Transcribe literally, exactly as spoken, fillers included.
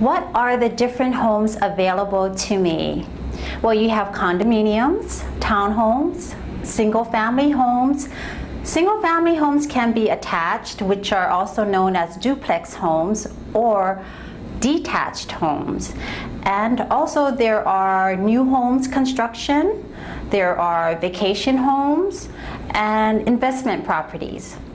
What are the different homes available to me? Well, you have condominiums, townhomes, single-family homes. Single-family homes can be attached, which are also known as duplex homes, or detached homes. And also there are new homes construction, there are vacation homes, and investment properties.